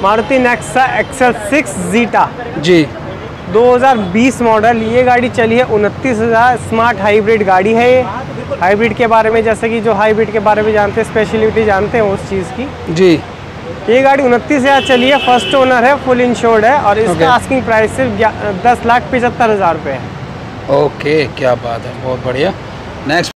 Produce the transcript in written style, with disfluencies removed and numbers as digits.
Maruti Nexa XL6 Zeta जी। 2020 model. ये गाड़ी चली है 29,000। स्मार्ट हाइब्रिड गाड़ी है ये। हाइब्रिड के बारे में, जैसे कि जो हाइब्रिड के बारे में जानते हैं, स्पेशलिटी जानते हैं उस चीज़ की जी। ये गाड़ी 29,000 चली है। फर्स्ट ओनर है, फुल इंश्योर्ड है और इसका आस्किंग प्राइस सिर्फ 10,75,000 रुपये है। ओके, क्या बात है, बहुत बढ़िया। नेक्स्ट